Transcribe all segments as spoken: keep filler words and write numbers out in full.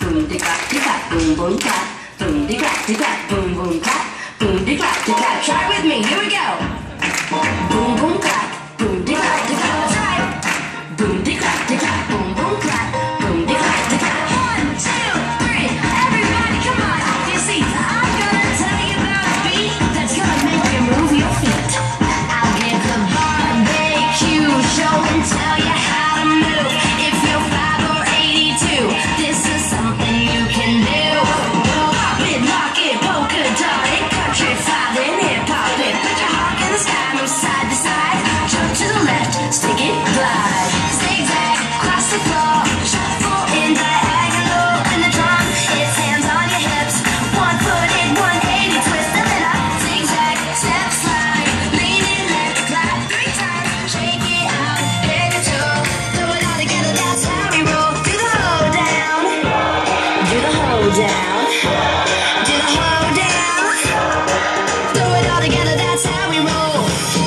boom de clap de clap, boom boom clap, boom de clap de clap, boom boom clap, boom de clap de clap. Try with me, here we go. Boom boom clap, boom de clap de clap. Try. Boom de clap de clap, boom boom clap, boom de clap de clap. One, two, three, everybody, come on, off your seats. I'm gonna tell you about a beat that's gonna make you move your feet. I'll give the barbecue show and tell you how to move. If you're five or eighty-two, this is something you can do. Pop it, lock it, polka dot it, country five and hip hop it. Put your hawk in the sky, move side to side. Jump to the left, stick it, glide. Zigzag, cross the floor, shuffle in diagonal. In the drum, it's hands on your hips. One foot in, one eighty, twist and then up. Zigzag, step, slide, lean in, left, clap three times. Shake it out, head to toe. Throw it all together, that's how we roll. Do the hold down, do the hold down, do the hold down. Throw it all together, that's how we roll.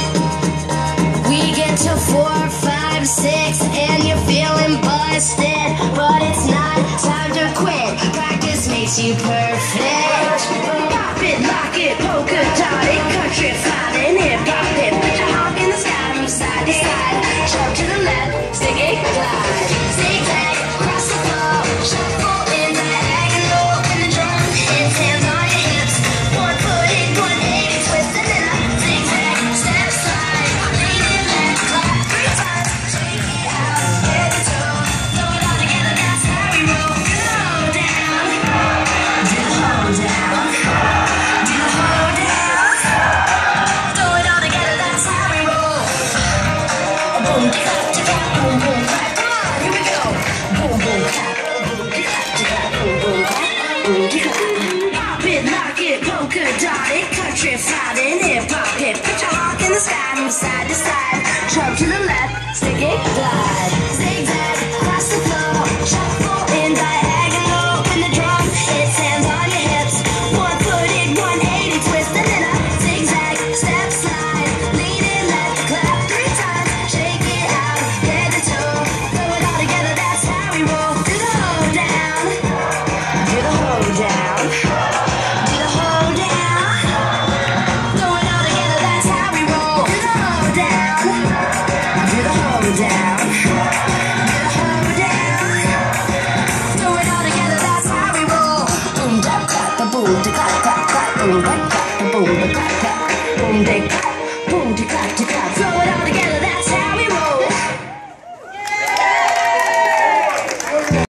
We get to four, five, six, and you're feeling busted, but it's not time to quit. Practice makes you perfect. Pop it, lock it, polka dot it, country five and hip hop it. Put your hawk in the sky, move side to side. Jump to the left, stick it, glide. Zigzag, cross the floor, shuffle in diagonal. In the drum, it's hands on your hips. One foot in, one eighty, twist and then up. Zigzag, step, slide, lean in, left, clap three times. Shake it out, head to toe. Throw it all together, that's how we roll. Do the hold down, do the hold down, do the hold down. Throw it all together, that's how we roll. Boom, clap, clap, boom, boom, clap. Come on, here we go. Boom, boom, clap, boom, clap, clap, boom, boom, clap, boom, clap. Pop it, lock it, polka dot it, country five and hip hop it. Put your hawk in the sky, move side to side. Jump to the left, stick it, glide. Zigzag, cross the floor, shuffle in diagonal. In the drum, it's hands on your hips. One foot in, one eighty, twist and then up. Zigzag, step, slide, lean in, left, clap three times. Shake it out, head to toe. Throw it all together, that's how we roll. Do the hold down, do the hold down, do the hold down. Throw it all together, that's how we roll. Do the hold down, do the hold down, do the hold down. Throw it all together, that's how we roll. Boom, clap, clap, boom, clap, clap, clap, boom, clap.